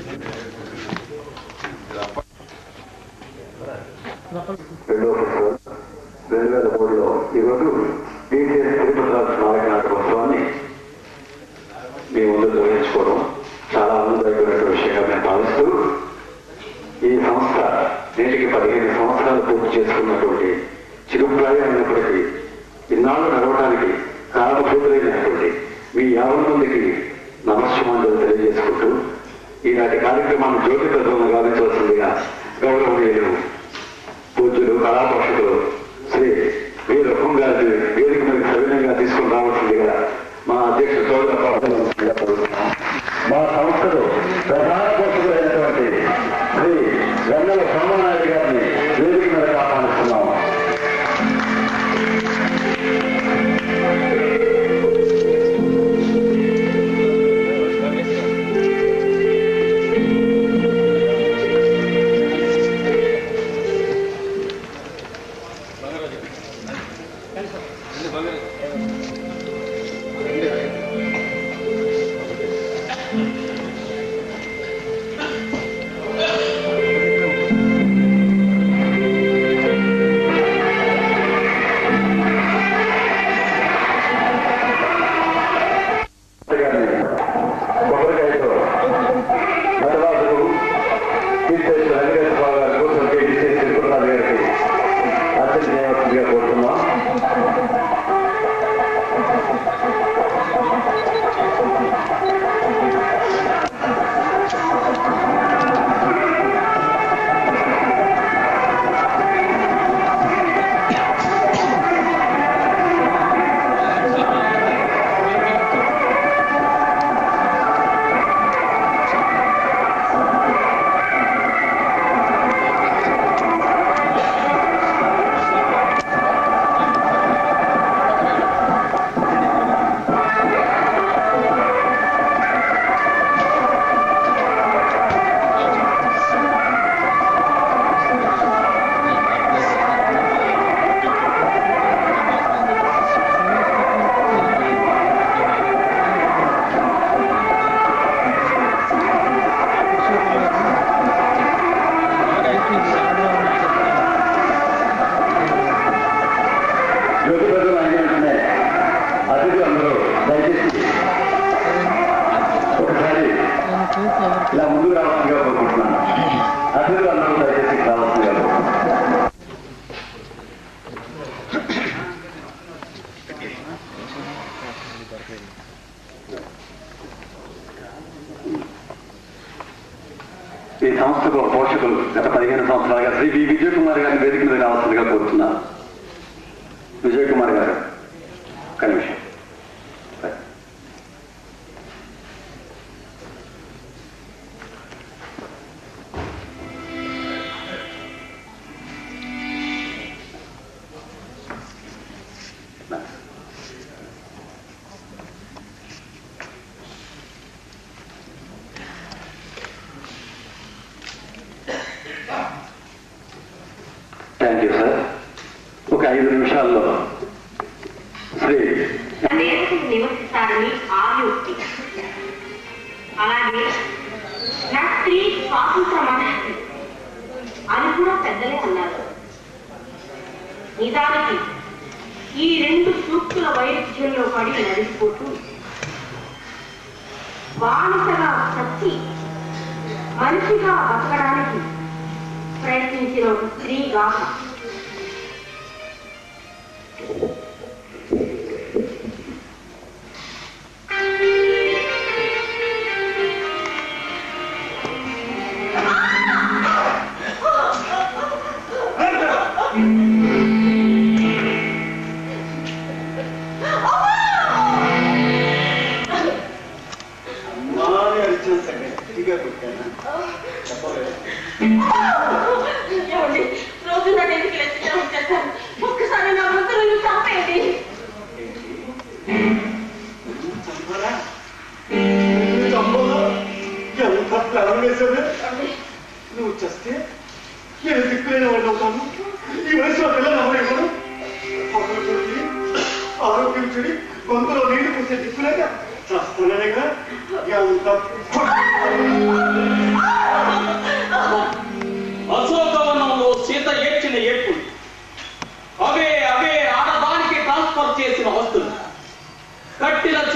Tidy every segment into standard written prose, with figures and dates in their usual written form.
రెండో ఫెస్టివల్ 2003లో ఈరోజు టీటీఎస్ తిరుపతిరాజు స్మారక నాటకోత్సవాన్ని మీ ముందు నిర్వహించుకోవడం చాలా ఆనందదాయకమైన విషయంగా మేము భావిస్తూ ఈ సంస్థ నేటికి 15 సంవత్సరాలు పూర్తి చేసుకున్నటువంటి చిరుప్రాయమైనప్పటికీ ఇన్నాళ్ళు నడవడానికి కారణభూతులైనటువంటి మీ 50 మందికి నమస్కారాలు తెలియజేసుకుంటూ ఈనాటి కార్యక్రమాన్ని జ్యోతి ప్రజలను గావించవలసిందిగా గౌరవనీయులు పూజ్యులు కళాపోషకులు శ్రీ వీర రఘుం గారి వేదిక మీద సవినయంగా తీసుకుని రావాల్సిందిగా మా అధ్యక్షుడు కోరుతున్నాం. మా సంస్థలో ప్రధాన పోషకులైనటువంటి శ్రీ వెన్నెల సోమనాయుడు గారిని వేదిక మీద ఆహ్వానిస్తున్నాము. ఈ సంస్థకు పోషకులు గత 15 సంవత్సరాలుగా శ్రీ వి విజయ్ కుమార్ గారిని వేదిక మీద రావాల్సిందిగా కోరుతున్నారు. విజయ్ కుమార్ గారు కనిమిషం. Thank you sir. ఒక 5 నిమిషాల్లో శ్రీ నివసిస్తారని ఆయుక్తి. అలాగే నా స్త్రీ స్వాతంత్ర మనస్సు అని కూడా పెద్దలే అన్నారు. నిజానికి ఈ 2 సూక్తుల వైరుధ్యంలో పడి నడిచిపోతూ బానిసగా చచ్చి మనిషిగా బతకడానికి ప్రయత్నించిన ఒక స్త్రీ గాథ. రోజు నా ఎందుకు వచ్చేస్తాను. ఒక్కసారి నా ముందు చంపేది. ఎంత ప్లాన్ వేసావే? నువ్వు చేస్తే ఏ దిక్కులేని వాళ్ళు అవుతాను. ఈ వయసులో పిల్లలు ఎవరు ఆరోగ్యం చెడి గొంతులో నీళ్లు పూసే దిక్కులేక చేస్తున్నానేగా. ఎంత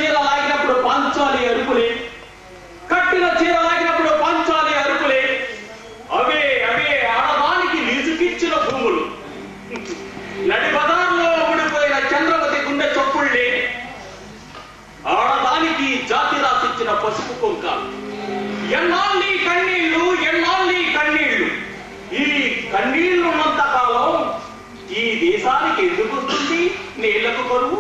చీర లాగినప్పుడు పాంచాలి అరుపులే, కట్టిన చీర లాగినప్పుడు పాంచాలి అరుపులే. అవే అవే ఆడదానికి లీజుకిచ్చిన భూములు. నడి బజార్లో ఊడిపోయిన చంద్రవతి గుండె చొప్పుళ్ళే ఆడదానికి జాతి రాసిచ్చిన పసుపు కుంక. ఎన్నాళ్ళీ కన్నీళ్లు, ఎన్నాళ్ళీ కన్నీళ్లు. ఈ కన్నీళ్లు ఉన్నంత కాలం ఈ దేశానికి ఎందుకు వస్తుంది నీళ్లకు కరువు?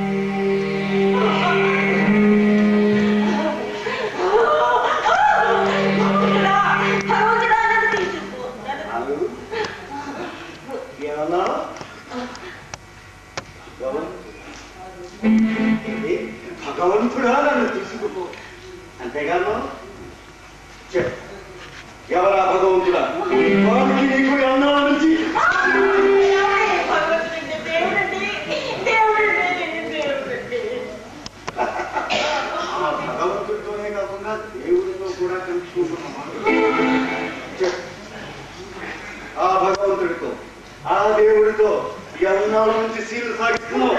భగవంతుడా నన్ను తీసుకుపో. అంతేగాను ఎవరా భగవంతుడా? వారికి నీకు అన్నాల నుంచి భగవంతుడితోనే కాకుండా దేవుడితో కూడా కలుసుకుంటున్నామా? ఆ భగవంతుడితో ఆ దేవుడితో ఎన్నాళ్ళ నుంచి సీలు సాగిస్తున్నావు?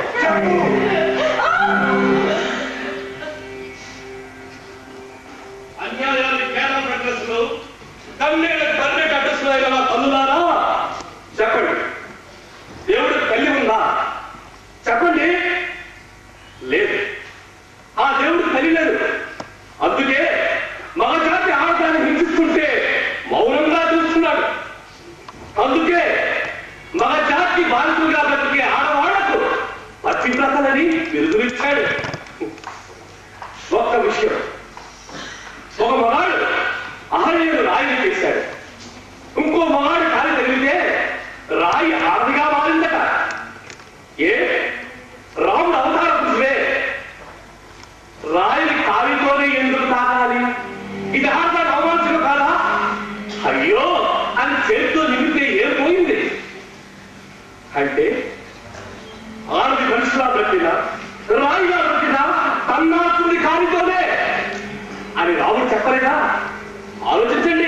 అన్యాయాన్ని కేరళ అడ్రస్ లో, కన్నేళ్ళకి కర్ణాటక అడ్రస్ లో అయినా తల్లులారా చెప్పండి. దేవుడు తల్లి ఉందా? చెప్పండి. లేదు. ఆ దేవుడు తల్లి లేదు. అందుకే మగజాతి ఆడదాన్ని హింసిస్తుంటే మౌనంగా చూస్తున్నాడు. అందుకే మగజాతి బాధితులుగా బతికే ఆడవాళ్లకు పచ్చిప్రతలని బిరుదునిచ్చాడు. ఒక్క విషయం, ఒక మగాడు అహల్యను రాయిని చేశాడు. ఇంకో మగాడు కాలి తగిలితే రాయి ఆడదిగా మారిందట. ఏ రాముడు అవతార పురుషుడే, రాయిని కాలితోనే ఎందుకు తాకాలి? ఇది ఆడదాన్ని అవమానించడం కాదా? అయ్యో అని చేతితో నిమితే ఏం పోయింది అంటే ఆడది మనిషిలా బ్రతినా, రాయిగా బ్రతినా తన్నాసుని కాలితోనే అని రాముడు చెప్పలేదా? ఆలోచించండి.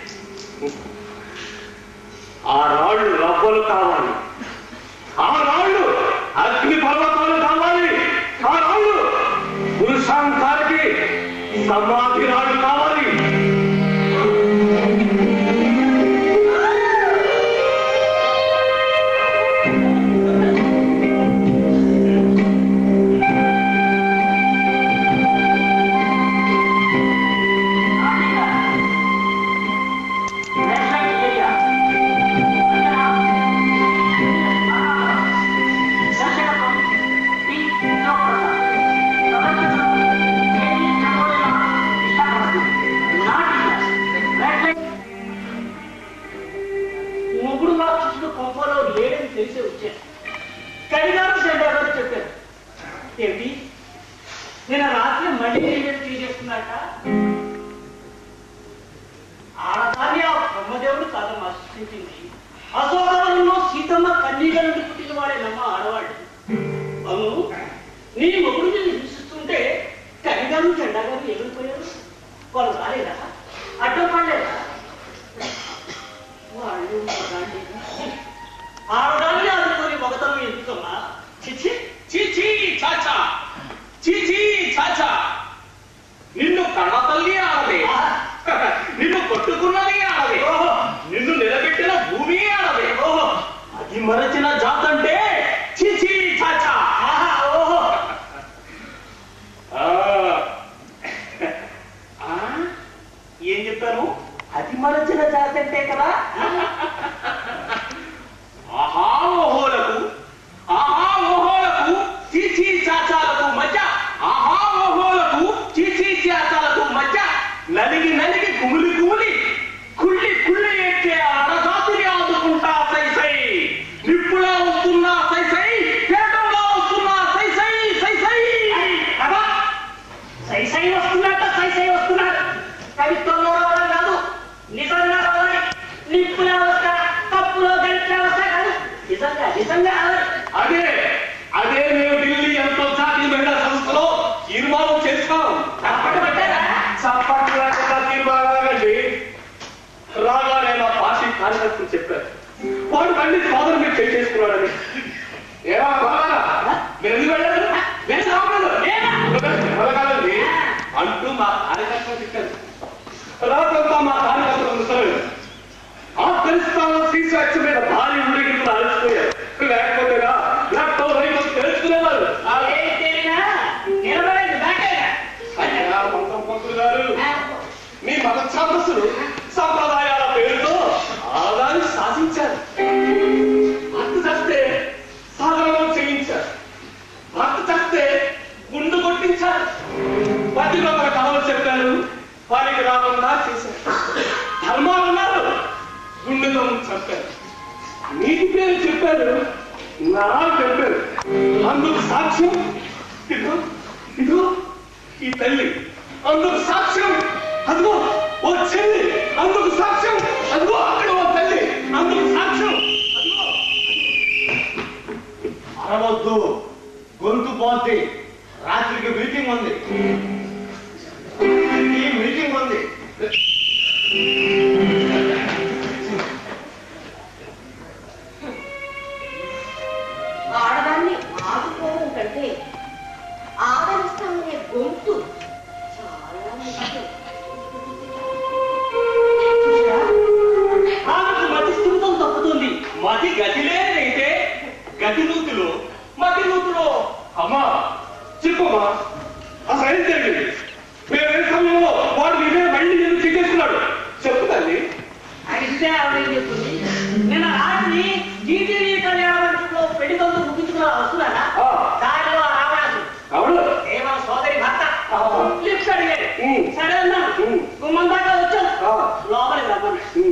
ఆ రాళ్ళు రవ్వలు కావాలి, ఆ రాళ్ళు అగ్ని పర్వతాలు కావాలి, ఆ రాళ్ళు పురుషాంతానికి సమాధి రాళ్ళు కావాలి. ముగ్గురు రాక్షసులు కొంపలో లేడని తెలిసే వచ్చాను. కడిగారు చెడ్డారు చెప్పారు. ఏమిటి నేను రాత్రి మళ్ళీ తెలియజేస్తున్నట్ట ఆడదాన్ని ఆ బ్రహ్మదేవుడు కాదమ్మా సృష్టించింది. అశోకవనంలో సీతమ్మ కన్నీళ్ళ నుండి పుట్టిన వాడేనమ్మ ఆడవాళ్ళు. అవును, నీ మొగుడు నేను హింసిస్తుంటే కడిగారు చెడ్డాగారు ఎగిరిపోయారు. వాళ్ళు రాలేదా? అడ్డం పడలేదా? వాళ్ళు ఆడదాన్ని ఆడుకొని మగతనం ఎందుకమ్మా? చిచి చీచీ చాచా, చీచీ చాచా. నిన్ను కన్న తల్లి ఆడదే, నిన్ను కొట్టుకున్నది ఆడదే, నిన్ను నిలబెట్టిన భూమి ఆడదే. అది మరచిన జాతంటే చీచీ చాచా. ఓహో ఏం చెప్పాను? అది మరచిన జాతంటే కదా. ఆహామోహోలకు చీచీ చాచాలకు మధ్య, ఆహామోహోలకు చీచీ చాచాలకు మధ్య నలిగి నలిగి కుమిలి కుమిలి కుళ్ళి కుళ్ళి ఎక్కే ఆడజాతిని ఆదుకుంటా సై సై. నిప్పులా వస్తున్నా సై సై, పేటంలో వస్తున్నా సై సై సై సై. సై సై వస్తున్నట్ట సై సై వస్తున్నారు. కవిత్వంలో రావడం కాదు, నిజంగా రావాలి. నిప్పుల అవస్థ, తప్పులో గడిచిన అవస్థ కాదు, నిజంగా నిజంగా అదే అదే మేము ఢిల్లీ అంతర్జాతీయ మహిళా సంస్థలో తీర్మానం చేస్తాం. తీర్మానాలండి రాగానే నా పార్టీ కార్యకర్తలు చెప్పారు. వాడు మళ్ళీ ఫాదర్ మీరు చేసుకున్నాడని. ఏరా మీరు ఎందుకు వెళ్ళారు? మంత్రం పంతులు గారు, మీ మత ఛాందస్సులు సంప్రదాయాల పేరుతో ఆదాన్ని శాసించారు. భక్తి చస్తే సాగరణం చేయించారు. భక్తి చస్తే గుండు కొట్టించారు. పతివ్రతల కథలు చెప్పారు, వారికి రాకుండా చేశారు. ధర్మాలన్నారు, గుండెతో చంపారు. నీటి పేరు చెప్పారు, నా చెప్పారు. అందుకు సాక్ష్యం ఇదో ఇదో ఈ తల్లి. అందుకు సాక్ష్యం అదిగో ఓ చెల్లి. అందుకు సాక్ష్యం అదిగో అక్కడ ఓ తల్లి. అందుకు సాక్ష్యం అదిగో. అరవద్దు, గొంతు పోతే. రాత్రికి మీటింగ్ ఉంది, మీటింగ్ ఉంది. ఆడదాన్ని ఆదుకోవడం కంటే ఆదరిస్తామనే గొంతు చాలా ముఖ్యం. ఆమెకు మతి స్థిమితం తప్పుతుంది. మతి గతిలేనైతే గతి నూతిలో మతి నూతిలో. అమ్మా చెప్పమ్మా, అసలు ఏం జరిగింది? వేరే సమయంలో వాడు ఇదే మళ్ళీ ఎందుకు చెక్కేసుకున్నాడు? చెప్పు తల్లి. అడిగితే ఆవిడ చెప్తుంది, నిన్న రాత్రి జీటీవీ కళ్యాణంలో పెళ్లి తంతు ముగించుకున్న వస్తున్నారా దారిలో రావడానికి అవును ఏమో సోదరి భర్త లిఫ్ట్ అడిగాడు. సరే అన్నా గుమ్మం దాకా వచ్చాను, లోపలికి రమ్మన్నాడు.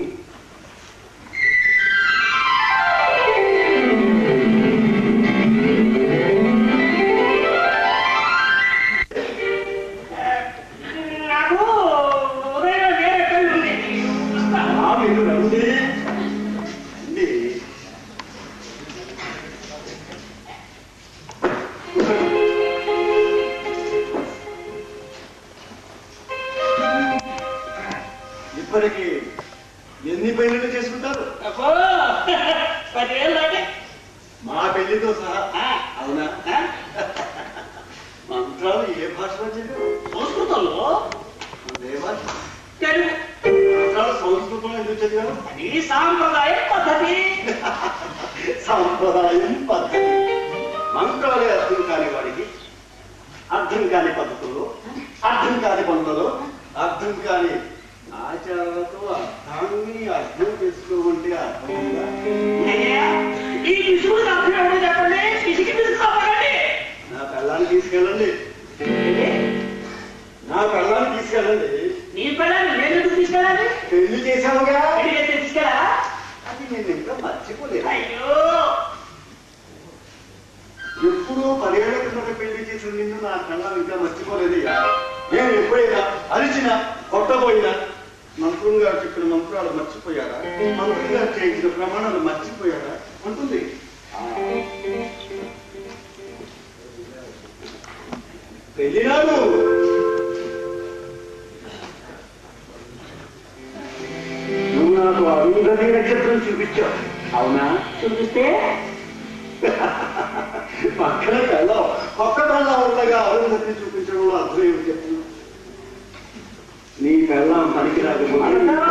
నాకు ఉదయం వేరే పెళ్లి ఉంది. మీరు రండి రండి. ఇప్పటికి ఎన్ని పెళ్లిళ్ళు చేసుకుంటారు? 10 ఏళ్ళు దాటి. మా పెళ్లితో సహా. అవునా? మంత్రాలు ఏ భాషలో చెప్పారు? సంస్కృతంలో, ఏ భాష? తెలుగు. మంత్రాలు సంస్కృతంలో ఎందుకు చదివారు? అది సాంప్రదాయ పద్ధతి. సాంప్రదాయం పద్ధతి. మంత్రాలే అర్థం కాని వాడికి అర్థం కాని పద్ధతులు, అర్థం కాని పనులలో, అర్థం కాని ఆచారాలతో అర్థాన్ని అర్థం చేసుకోమంటే అర్థం ఉందా? అయ్యా, ఈ విసుగుడు అర్థం ఎవరో చెప్పండి. పిసికి పిసుకుతామండి. నా పెళ్ళాన్ని తీసుకెళ్ళండి, నా పెళ్ళాన్ని తీసుకెళ్ళండి. నీ పిల్లల్ని నేను ఎందుకు తీసుకెళ్ళాలి? పెళ్లి చేశావుగా, పెళ్లికి తీసుకెళ్ళా? అది నేను ఇంకా మర్చిపోలేదు. అయ్యో, ఎప్పుడూ 10 ఏళ్ల కిందట పెళ్లి చేసిన నిన్ను నా కళ్ళం ఇంకా మర్చిపోలేదయ్యా. నేను ఎప్పుడైనా అరిచినా కొట్టబోయినా మంత్రులు గారు చెప్పిన మంత్రాలు మర్చిపోయారా? మంత్రులు గారు చేయించిన ప్రమాణాలు మర్చిపోయారా అంటుంది. పెళ్లినాడు నువ్వు నాకు అరుంధతి నక్షత్రం చూపించావు, అవునా? చూపిస్తే పక్కన కళ్ళం ఒక్క కళ్ళం ఉండగా అరుంధతిని చూపించడంలో అర్థం ఏమి చెప్తున్నా? నీ కళ్ళం పనికి రాకపోతే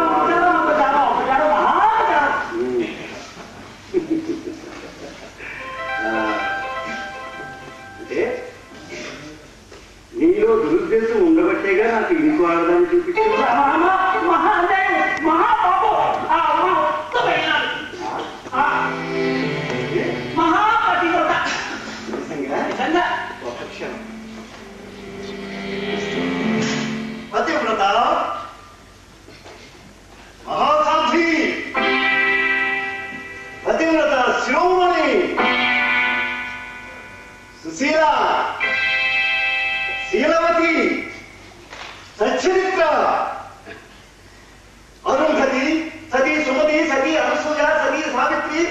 అంటే నీలో దురుద్దేశం ఉండబట్టేగా నాకు ఇంకో ఆడదాన్ని చూపించావు. మహాపతివ్రత. నిజంగా ఒక క్షణం. పతివ్రత, మహాసాధ్వి, పతివ్రత శిరోమణి, సుశీల, శీలవతి, సచ్చరిత్ర, అరుంధతి, సతీ సుమతి, సతీ అనసూయ, సతీ సావిత్రి,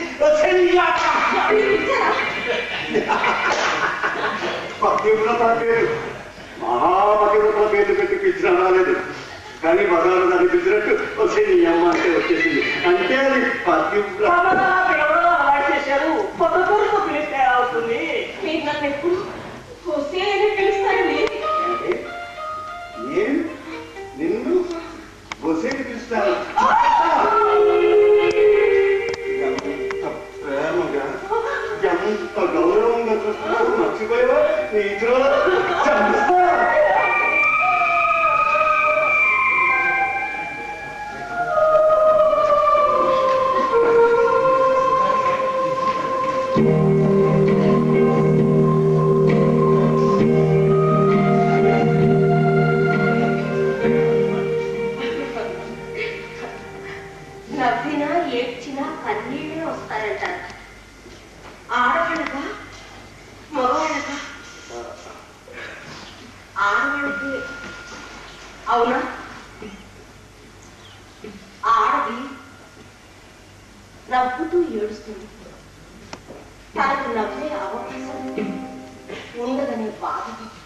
పతివ్రత పేరు మహాపతివ్రత పేర్లు పెట్టి పిలిచిన రాలేదు, కానీ బజారు దాన్ని పిలిచినట్టు వచ్చే నీ అమ్మ అంటే వచ్చేసింది. అంటే అది పతివ్రత. చేశారు, కొత్త తూరుతో పిలిస్తే అవుతుంది. మీరు నన్ను ఎప్పుడు వస్తే పిలుస్తారండి. నేను నిన్ను బొసేకి పిలుస్తాను. ఎంత ప్రేమగా, ఎంత గౌరవంగా చూస్తున్నారు. మర్చిపోయావా? నీ ఇతరుల ఆడవాడికి అవునా? ఆడది నవ్వుతూ ఏడుస్తుంది, తనకు నవ్వే అవకాశం ఉండదనే బాధ.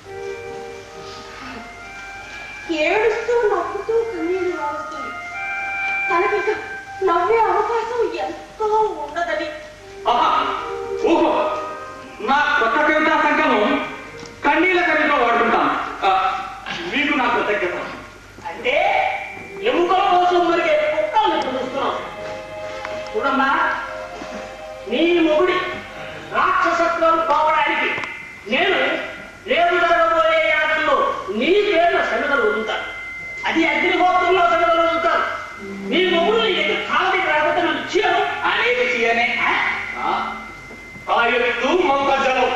ఏడుస్తూ నవ్వుతూ కన్నీళ్ళు రాస్తుంది, తనకి నవ్వే అవకాశం ఎంతో ఉండదని. ఓహో, నా కొత్త కవితా సంకలనం కన్నీళ్ళ కవిలో వాడుకుంటాను. మీకు నా కృతజ్ఞత. అంటే ఎముకల కోసం మరిగే కుక్కల్ని చూస్తున్నాం. చూడమ్మా, నీ మొగుడి రాక్షసత్వం పోవడానికి నేను రేపు జరగబోయే యాత్రలో నీ పేరున సంగతులు వదులుతాను. అది అగ్నిహోత్రంలో సంగతులు వదులుతాను. నీ మొగుడు ఎదురు కాలకి రాకపోతే నన్ను చేయను అనేది చేయనే తాయెత్తు మంత్రజలం.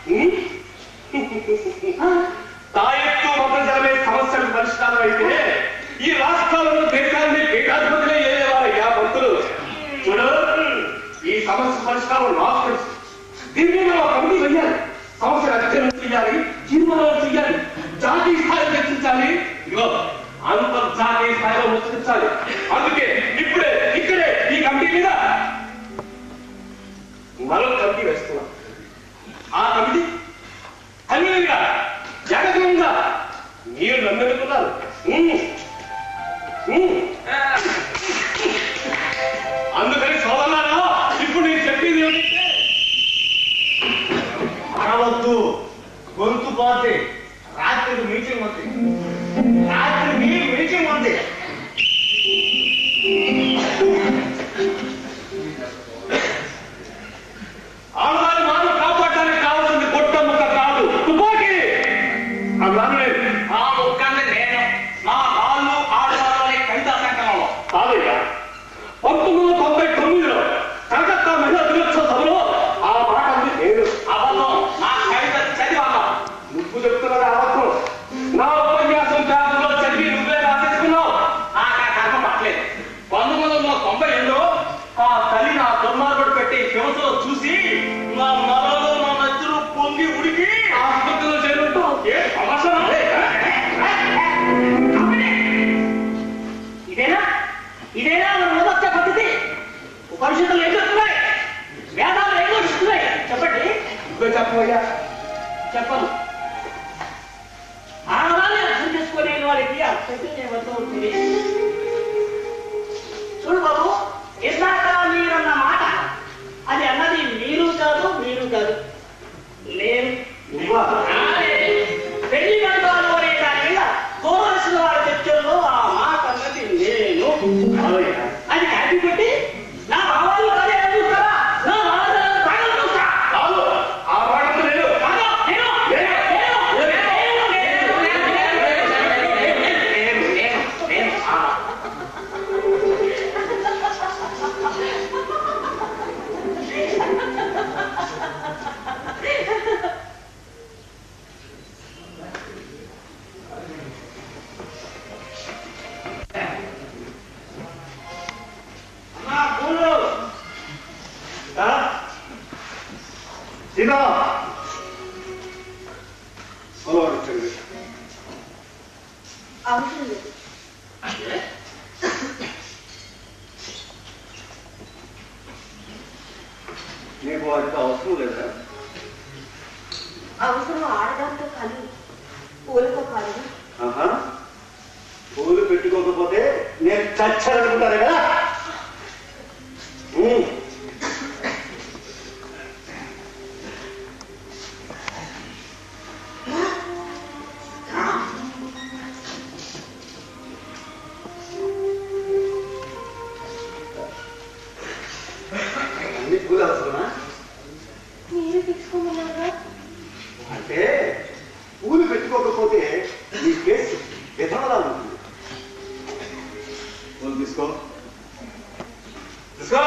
తాయెత్తు మంత్రజలమే సమస్యలకు పరిష్కారం అయితే ఈ రాష్ట్రాలను దేశాన్ని పీఠాధిపతులే ఏదేవారయ్యా భక్తులు. చూడు, ఈ సమస్య పరిష్కారం నాకు తెలుసు. దీని మీద ఒక కమిటీ వెయ్యాలి, సమస్యలు అధ్యయనం చేయాలి, తీర్మానాలు చేయాలి, జాతీయ స్థాయిలో చర్చించాలి, ఇదిగో అంతర్జాతీయ స్థాయిలో ముచ్చరించాలి. అందుకే ఇప్పుడే ఇక్కడే ఈ కమిటీ మీద మరో కమిటీ వేస్తున్నాం. ఆ కమిటీ అన్యంగా జగతంగా మీరు నమ్మెనుకున్నారు. అందుకని సోదరులారా, ఇప్పుడు నేను చెప్పింది ఏమిటంటే అరవద్దు, గొంతు పోతే. రాత్రికి మీటింగ్ ఉంది, రాత్రికి మీటింగ్ ఉంది. ఆడవారి మాట కాపాడడానికి కావాల్సింది గొట్ట ముక్క కాదు, తుపాకీ. అన్నాను నేను. ఆ ముక్కని నేను నా కాళ్ళు ఆడవారు అనే కవితా సంకలంలో కాదయ్యా. 1999లో కలకత్తా మహిళా దినోత్సవ సభలో ఆ మాట అంది నేను. అబద్ధం. నా కవిత చదివాను. నువ్వు చెప్తున్నది అబద్ధం. నా ఉపన్యాసం పేపర్లో చదివి నువ్వే రాసేసుకున్నావు. నాకు ఆ కర్మ పట్టలేదు. 1992లో ఆ తల్లి నా దుర్మార్గుడు పెట్టి హింసలో చూసి నా మరలో నా నచ్చులు పొంగి ఉడికి ఆసుపత్రిలో చేరుంటావు. ఏ సమస్య ఇదేనా మన మొదట పద్ధతి? ఉపనిషత్తులు ఏం చెప్తున్నాయి? వేదాలు ఏం ఘోషిస్తున్నాయి? చెప్పండి. నువ్వే చెప్పవయ్యా. చెప్పను. ఆడవాళ్ళని అర్థం చేసుకునే వాళ్ళకి అర్థం ఏమవుతూ ఉంటుంది. చూడు బాబు, ఇందాక మీరన్న మాట, అది అన్నది మీరు కాదు, మీరు కాదు, నేను. పెళ్లి మండపాలు అనే దాని మీద కోరవలసిన వాళ్ళ చర్చల్లో ఆ మాట అన్నది నేను. అది కాపీ పెట్టి నా భావాలు అదే చూస్తారా? నా భావాలు తాగలు చూస్తా. ఆ వాడకు లేదు. అవసరం లేదు. నీకు వాటికి అవసరం లేదా? అవసరం ఆడదాంతో కానీ పూలతో కాదు. పూలు పెట్టుకోకపోతే నేను చచ్చాలనుకుంటాను కదా. అన్ని పూలు అవసరమా? మీరు తీసుకోమన్నారా? అంటే పూలు పెట్టుకోకపోతే నీ కేసు విధవలా ఉంటుంది. పూలు తీసుకో. తీసుకో.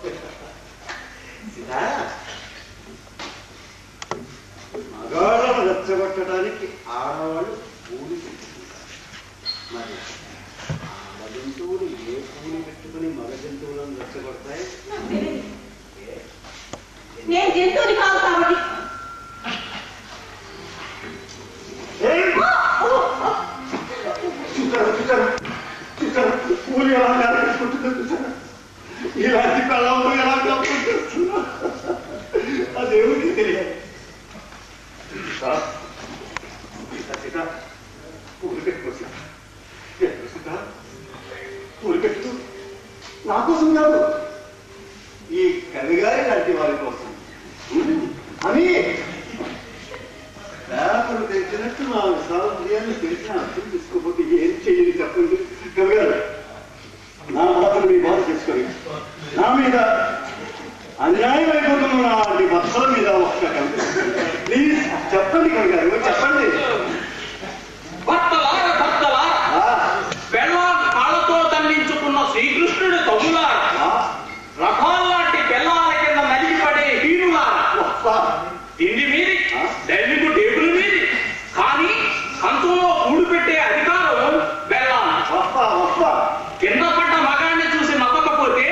మగాళ్ళను రెచ్చగొట్టడానికి ఆడవాళ్ళు పూలు పెట్టుకుంటారు. మరి ఆడ జంతువులు ఏ పూలు పెట్టుకుని మగ జంతువులను రెచ్చగొడతాయి? నేను జంతువుని కాదు కాబట్టి పూలు ఎలా కలుపుకుంటుందో చూసారా? ఇలాంటి కళ్ళంలో ఎలా కలుపుకుంటున్నా అదేమిటి తెలియదు. పూలు పెట్టుకోసా పూలు పెట్టు నా కోసం కాదు, ఈ కవిగారి లాంటి వారి కోసం అని పేపర్లు తెచ్చినట్టు నా స్వాతంత్ర్యాన్ని తెలిసిన అర్థం తీసుకోకపోతే ఏం చెయ్యని చెప్పండి. కవిగారు నా బాధను మీ బాధ చేసుకొని నా మీద అన్యాయం అయిపోతున్న నాటి భర్తల మీద ఒక్క కవి ప్లీజ్ చెప్పండి కవిగారు, చెప్పండి. కాళ్ళతో దండించుకున్న శ్రీకృష్ణుడు తమ్ములారా, రథాల్లాంటి బెల్లాల కింద నలిగిపడే హీనులారా, తిండి మీది డైనింగ్ టేబుల్ మీది కానీ కంచంలో కూడు పెట్టే అధికారం బెల్లాన. కింద పడ్డ మగాన్ని చూసి నవ్వకపోతే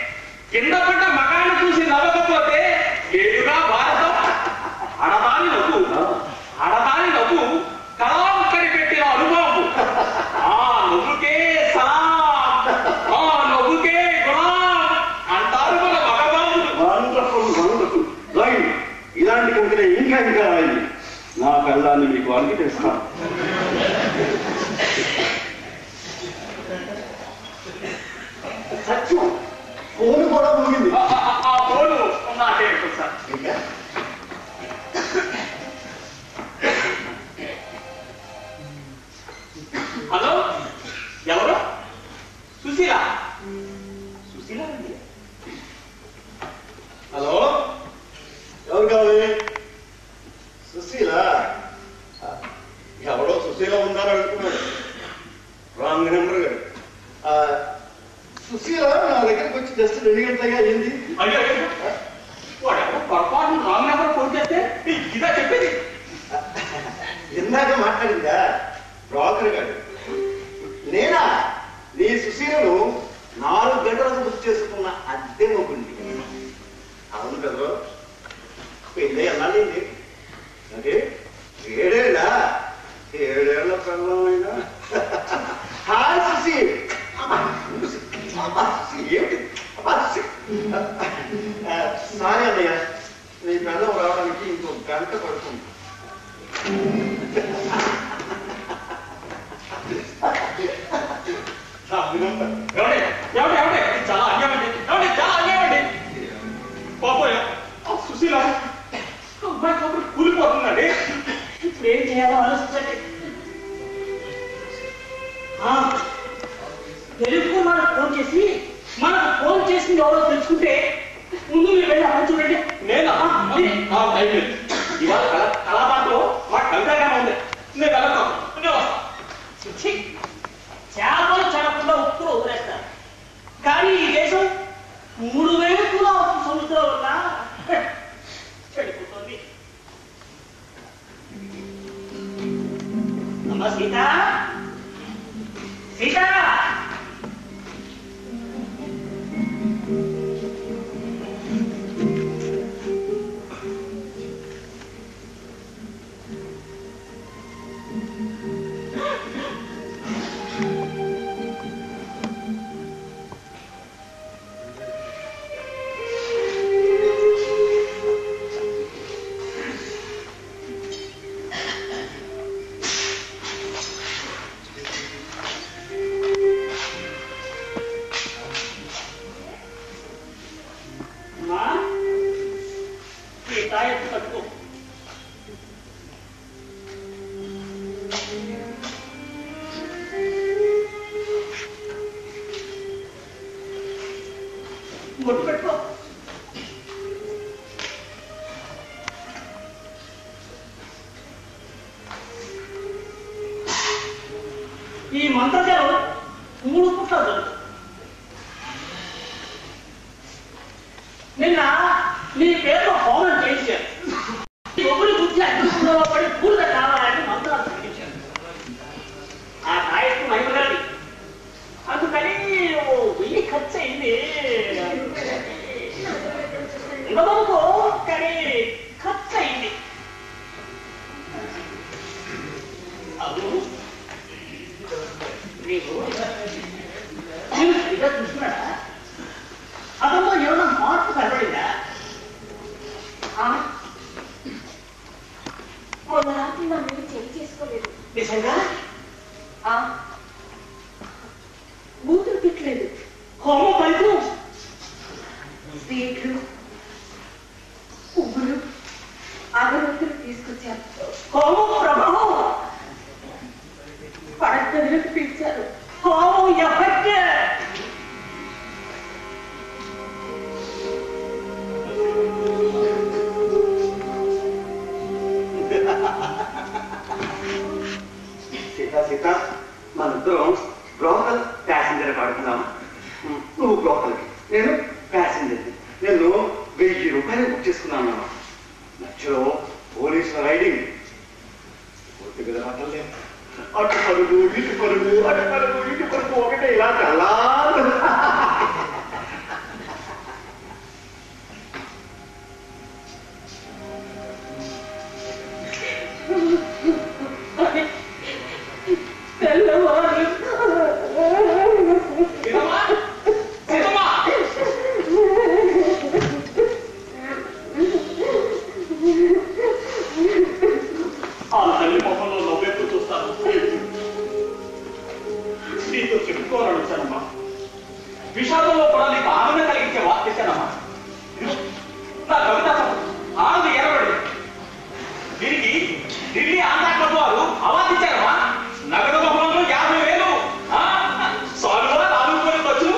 లేదుగా భారతం. ఆడదాని నవ్వు కళాం కనిపెట్టిన అనుభవం. ఆ నవ్వుకే సలాం, ఆ నవ్వుకే గులాం అంటారు మన మగబాబులు. Wonderful right. ఇలాంటి కవితలే ఇంకా రాయండి. నా కళ్ళాన్ని మీకు అంకితేస్తాను. సత్యం ఫోన్ కూడా ముగింది. ఆ ఫోను నాకే సార్. హలో, ఎవరు? సుశీల అండి. హలో, ఎవరు కావాలి? సుశీల? ఎవడో సుశీల ఉందని అడుగుతున్నాడు. రాంగ్ నెంబర్ గారు. సుశీల నా దగ్గరికి వచ్చి జస్ట్ 2 గంటలుగా అయ్యింది. అయ్యో, వాడు పొరపాటు రాంగ్ నెంబర్ ఫోన్ చేస్తే ఇదా చెప్పేది. ఇందాక మాట్లాడిందా బ్రోకర్ గారు? నేనా? నీ సుశీలను 4 గంటలకు బుక్ చేసుకున్న అద్దె మొగ్గుంది. అవును కదా, పెళ్ళి అన్నాలేండి. అంటే 7 ఏళ్ళ పిల్లలైనా. హాయ్ సుశీ. ఏమిటి సారీ అన్నయ్య, నీ పిల్లలు రావడానికి ఇంకో గంట పడుతుంది. చాలా అన్యాయమండి. పాపం సుశీల అమ్మాయి కబురు కూలిపోతుందండి. ఇప్పుడు ఏం చేయాలో ఆలోచించండి. తెలుగు మనకు ఫోన్ చేసింది ఎవరో తెలుసుకుంటే ముందు మీరు వెళ్ళి అలా చూడండి. నేను ఇవాళ కళాపాటలో మా కవితగానే ఉంది. నేను వెళ్ళను. చేపలు చెడకుండా ఉప్పులు వదిలేస్తారు. కానీ ఈ దేశం 3000 కూడా ఉప్పు సముద్రం వల్ల చెడిపోతుంది. అమ్మ సీత, ఈ మంత్రజలం 3 పుట్ల నిన్న నీ పేరులో హోమం చేయించారు. ఒకరి గురించి అగ్నిలో పడి పూర్త కావాలని మంత్రాలు ప్రకటించారు. ఆ నాయకు మహిళని అందుకని 1000 ఖర్చు అయింది. ఇవ్వబోకు కానీ ఖర్చు అయింది. అవును నీకు నేను సరిగ్గా చూసుకున్నాడా? అతను ఏమన్నా మార్పు కనబడిందా? మొన్న రాత్రి నా మీద చెయ్యి చేసుకోలేదు. నిజంగా బూతులు పెట్టలేదు. హోమ ఫలితం స్వీట్లు, పువ్వులు, అగరొత్తులు తీసుకొచ్చారు. హోమ ప్రభావం పడగదిలోకి పిలిచారు. హోమం ఎఫెక్ట్. సీత మనిద్దరం బ్రోకల్ ప్యాసింజర్ పడుతున్నాం. నువ్వు బ్రోకల్కి, నేను ప్యాసింజర్ని. నేను 1000 రూపాయలు బుక్ చేసుకున్నాను. మధ్యలో పోలీసుల రైడింగ్. పూర్తిగా మాటలే అటు పరుగు ఇటు పరుగు, అటు పరుగు ఇటు పరుగు, ఒకటే ఇలా కల్లా. విషాదంలో కూడా నీకు ఆనందం కలిగించే వార్త ఇచ్చానమ్మా. నా కవిత ఆనంద ఎరబడి దీనికి ఢిల్లీ ఆంధ్ర క్లబ్ వారు అవార్డు ఇచ్చారమ్మా. నగదు బహుమతులు 50,000. సాలువా 4 ఖర్చులు.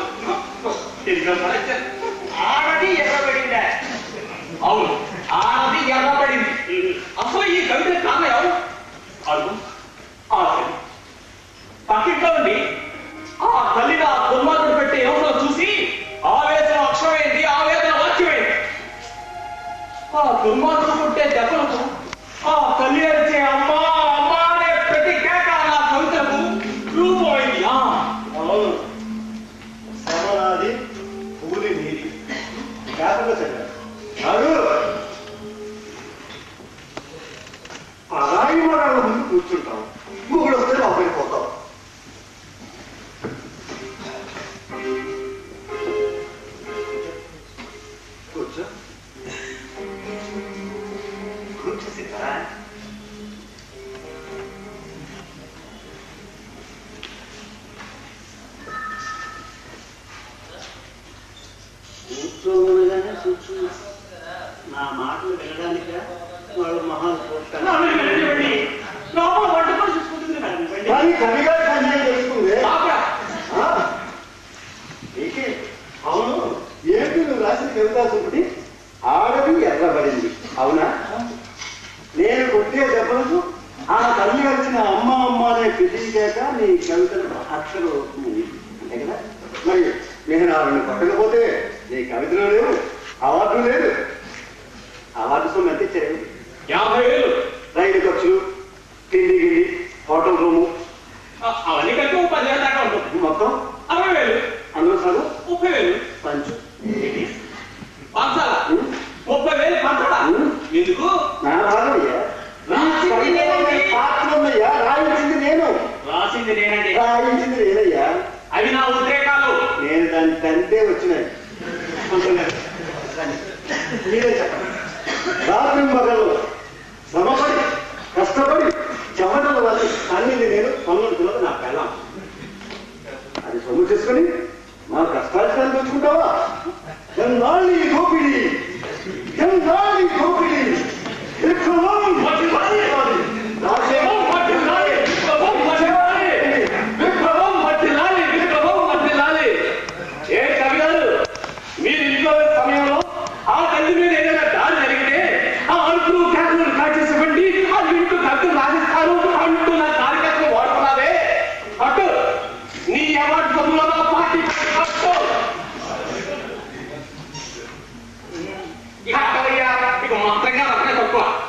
ఆడది ఎర్రబడిందా? అవును, ఆనది ఎర్రబడింది. అసలు ఈ కవిత కారణం ఎవరు? అడుగు. ఆ తల్లి పక్కింట్లో ఉండి ఆ తల్లిని ఆ దుర్మార్గుడు పెట్టే యోగంలో చూసి ఆవేదన అక్షరమైంది, ఆవేదన వాక్యమైంది. ఆ దుర్మార్గుడు పుట్టే దెబ్బలకు ఆ తల్లి అరిచే అమ్మా అమ్మా అనే ప్రతి కేక నా కవితకు రూపమైంది. అవును, శ్రమనాది పూలి నీది. జ్ఞాపకం చెప్పారు. పరాయి మరాల ముందు కూర్చుంటాం, మొగుడు వస్తే లోపలిపోతాం. కూర్చో కూర్చో సీతారా. కూర్చోగానే కూర్చున్నా. నా మాటలు వినడానిక వాళ్ళు మహాన్ లోపల పట్టుకొని చూసుకుంటుంది మేడం. కానీ కవిగా సంజయ్ తెలుస్తుంది. అవును, ఏంటి నువ్వు రాసిన కవిత ఒకటి? ఆడది ఎర్రబడింది. అవునా? నేను కొట్టే దెబ్బలకు ఆ తల్లి వచ్చిన అమ్మ అమ్మ అనే పిలిచాక నీ కవితలు అక్షరం అవుతుంది అంతే కదా. మరి నేను ఆవిడని కొట్టకపోతే నీ కవితలో లేదు, అవార్డు లేదు. అవార్డు సొమ్ము ఎంత ఇచ్చారు? 50,000. రైలు ఖర్చులు, తిండి గిల్లి, హోటల్ రూము అవన్నీ కలిపి 10,000 దాకా ఉంటుంది. మొత్తం 60,000. అందులో సగం 30,000. పంచు. పంచాల 30,000 పంచడా? ఎందుకు? నా భాగమయ్యా, పాత్రమయ్యా, రాయించింది నేను. రాసింది నేనండి. రాయించింది నేనయ్యా. అవి నా ఉద్రేకాలు. నేను దాన్ని తంతే వచ్చినాయి. మీరే చెప్పండి. రాత్రి మగలు శ్రమపడి కష్టపడి చెమటల వల్ల అన్నింది నేను 12 కిలోలు నా పెళ్ళాం. అది సొమ్ము చేసుకుని మా కష్టాలు తెచ్చుకుంటావా? ఎన్నాళ్ళు ఈ దోపిడి, ఎన్నాళ్ళు ఈ దోపిడి. విప్లవం వర్ధిల్లాలి. రాజ్యం వర్ధిల్లాలి. విప్లవం వర్ధిల్లాలి. విప్లవం వర్ధిల్లాలి. విప్లవం వర్ధిల్లాలి. ఏ కవి గారు, మీరు ఇంట్లో సమయంలో ఆ తల్లి మీద ఏదైనా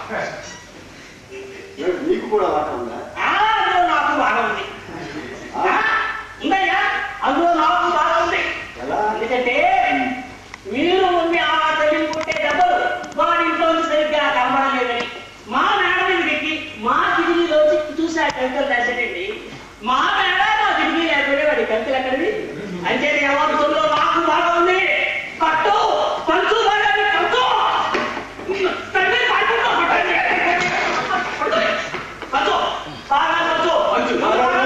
నీకు కూడా వాట ఉందా? అందులో నాకు బాగా ఉంది. ఉందయ్యా, అందులో నాకు బాగా ఉంది. ఎలా? ఎందుకంటే మీరు ఉంది ఆ తల్లిని కొట్టే దెబ్బలు వాడి ఇంట్లో సరిగ్గా కనబడలేదని మా మేడ మీదకి మా కిటికీలోంచి చూసి ఆ కవితలు రాశాడండి. మా మేడ మా కిటికీ లేకపోతే వాడి కవితలు ఎక్కడివి అంటే ఎవరిలో నాకు బాగా ఉంది. కట్టు పంచు బాగా పంచు తండ్రి పంచు పట్టండి పంచు బాగా పంచు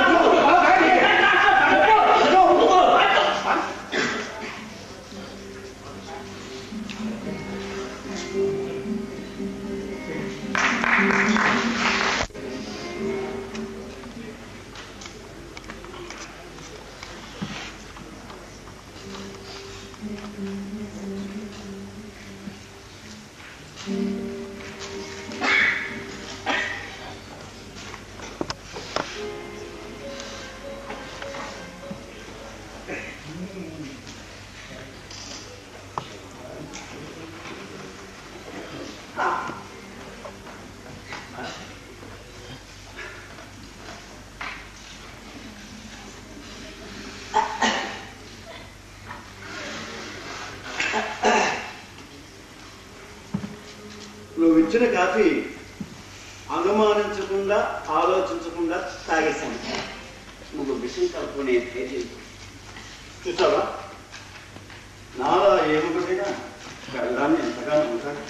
నువ్వు ఇచ్చిన కాఫీ అనుమానించకుండా ఆలోచించకుండా తాగేశాను. నువ్వు విషయం కలుపుకునే ధైర్యం చూసావా? నాలా ఏమొకటిగా వెళ్ళడాన్ని ఎంతగానో ఉంటాడు.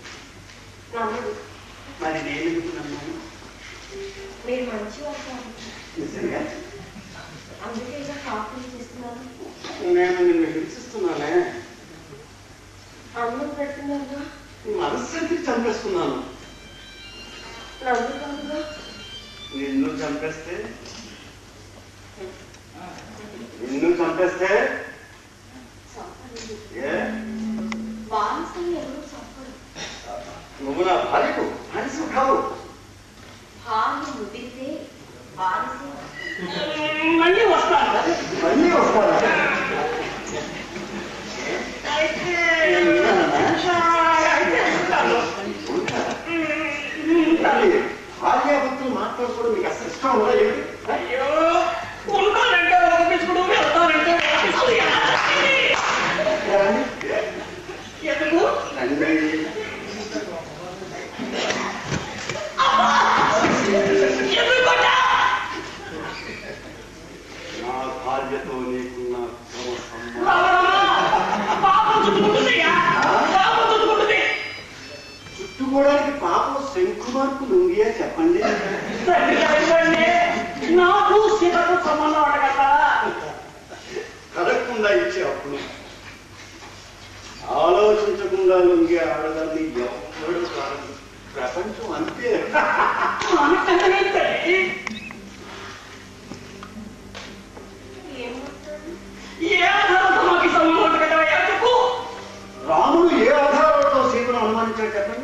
మరి నేను ఎందుకు నమ్మాను? మీరు మంచి వారు నిజంగా అందుకే ఇలా కాఫీ చేస్తున్నాను. నేను నిన్ను హింసిస్తున్నానే. అన్నం పెడుతున్నారుగా, మనస్సు చంపేస్తున్నాను. నన్ను కాదుగా. నిన్ను చంపేస్తే ఏ బానిసలు ఎవరు చెప్పరు. నువ్వు నా భార్యకు బానిస కావు. భార్య ముదిరితే బానిసే మళ్ళీ వస్తాను. మళ్ళీ వస్తాను. భార్యాభర్తలు మాట్లాడుకోవడం మీకు అసలు ఇష్టం ఉందా? ఏంటి? అయ్యో ఉంటానంటే ఒప్పించుకోవడం, వెళ్తానంటే ఎందుకు తండ్రి ఎందుకు నా భార్యతో నీకున్న పాపం చుట్టుకుంటుందయ్యా, పాపం చుట్టుకుంటుంది. చుట్టుకోవడానికి పాపం శంకుమార్కు లొంగియా చెప్పండి. నాకు సీతకు సంబంధం అడగలరా? కదకుండా ఇచ్చే అప్పుడు ఆలోచించకుండా లొంగి ఆడదాన్ని ఎవరు కాదు. ప్రపంచం అంతే. ఏ ఆధారంతో మాకు ఈ సంబంధం అడగలరా? చెప్పు. రాముడు ఏ ఆధారాలతో సీతను అనుమానించాడు చెప్పండి.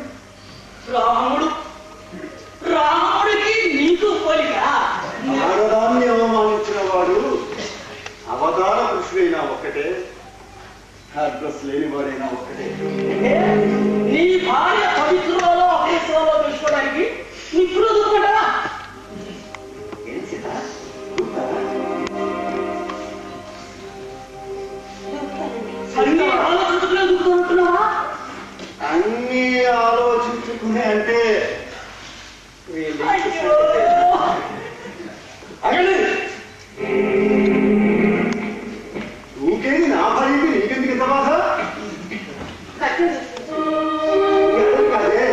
రాముడికి నీకు పోలిక. ఆడదాన్ని అవమానించిన వాడు అవతార పురుషుడైనా ఒక్కటే, అడ్రస్ లేని వాడైనా ఒక్కటే. నీ భార్య పవిత్రులలో అపవిత్రులలో తెలుసుకోవడానికి ఇప్పుడు దూరుకుంటావా? ఏం సీత? అన్ని ఆలోచించుకునే దూరుకుంటున్నావా? అన్ని ఆలోచించుకునే అంటే ఊకేది నా భార్యకి నీకెందుకు ఇంత బాధ? కాదే